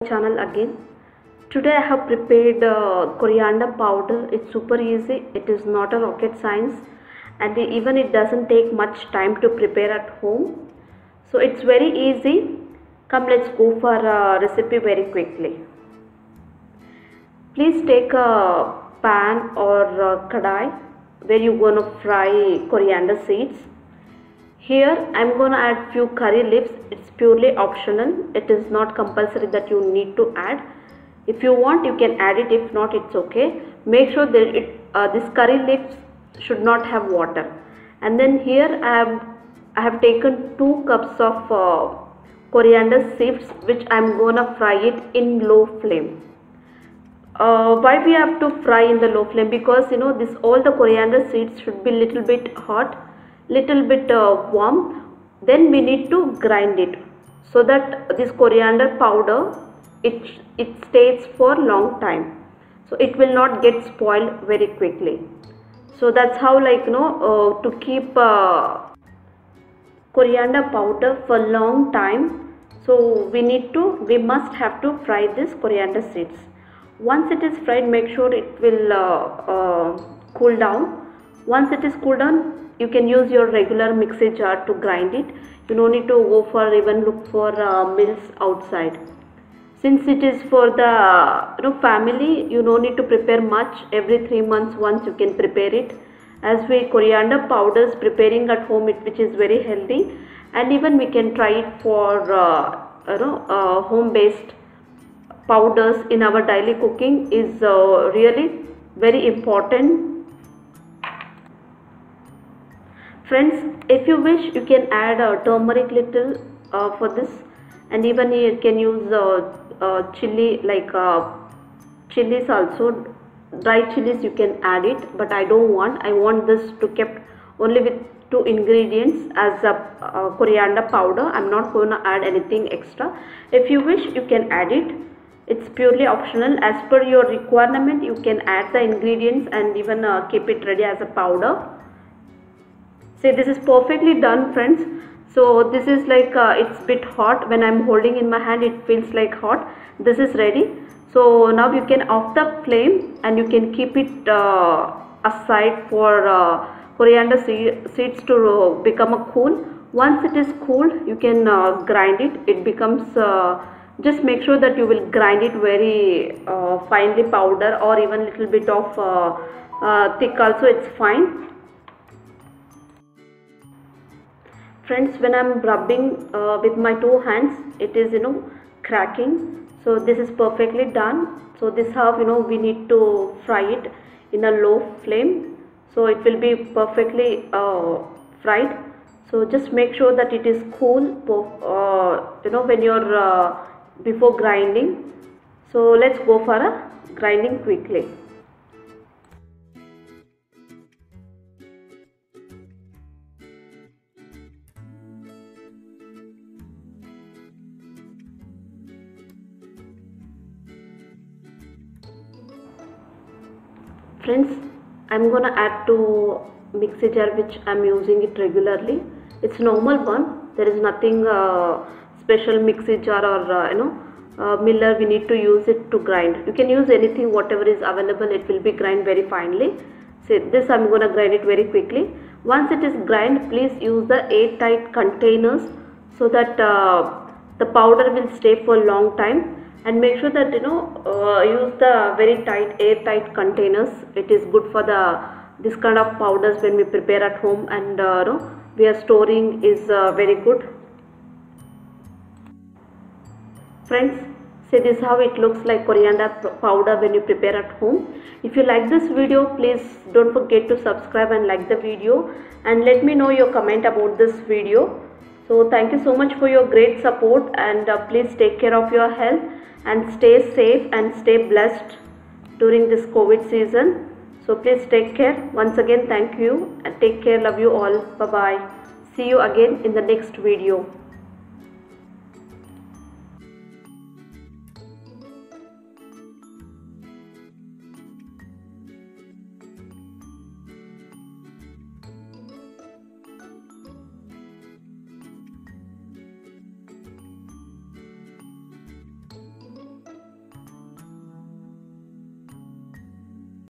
Channel again. Today I have prepared coriander powder. It's super easy. It is not a rocket science, and even it doesn't take much time to prepare at home. So it's very easy. Come, let's go for a recipe very quickly. Please take a pan or a kadai where you're gonna fry coriander seeds. Here I am going to add few curry leaves. It's purely optional. It is not compulsory that you need to add. If you want, you can add it. If not, it's okay. Make sure that this curry leaves should not have water. And then here I have taken 2 cups of coriander seeds, which I am going to fry it in low flame. Why we have to fry in the low flame? Because all the coriander seeds should be little bit hot, little bit warm. Then we need to grind it so that this coriander powder it stays for long time, so it will not get spoiled very quickly. So that's how, to keep coriander powder for long time, so we must have to fry this coriander seeds. Once it is fried, make sure it will cool down. Once it is cooled down, you can use your regular mixer jar to grind it. You don't need to go for even look for mills outside. Since it is for the family, you don't need to prepare much. Every 3 months once you can prepare it. As we coriander powders preparing at home, which is very healthy, and even we can try it for home based powders in our daily cooking is really very important. Friends, if you wish, you can add turmeric little for this, and even you can use chili, like chilies also. Dry chilies you can add it, but I don't want. I want this to kept only with 2 ingredients as a coriander powder. I'm not going to add anything extra. If you wish, you can add it. It's purely optional. As per your requirement, you can add the ingredients and even keep it ready as a powder. See, this is perfectly done, friends. So this is like it's bit hot. When I'm holding in my hand, it feels like hot. This is ready. So now you can off the flame and you can keep it aside for coriander seeds to become a cool. Once it is cool, you can grind it. It becomes just make sure that you will grind it very finely powder, or even little bit of thick also, it's fine. Friends, when I'm rubbing with my 2 hands, it is cracking. So this is perfectly done. So this how we need to fry it in a low flame, so it will be perfectly fried. So just make sure that it is cool when you're before grinding. So let's go for a grinding quickly. Friends, I'm gonna add to mixer jar which I'm using it regularly. It's normal one. There is nothing special mixer jar or miller we need to use it to grind. You can use anything, whatever is available. It will be grind very finely. See, this I'm gonna grind it very quickly. Once it is grind, please use the airtight containers so that the powder will stay for a long time. And make sure that use the very airtight containers. It is good for this kind of powders when we prepare at home, and we are storing is very good. Friends, see, this is how it looks like coriander powder when you prepare at home. If you like this video, please don't forget to subscribe and like the video, and let me know your comment about this video. So thank you so much for your great support, and please take care of your health and stay safe and stay blessed during this COVID season. So please take care. Once again, thank you and take care. Love you all. Bye bye. See you again in the next video.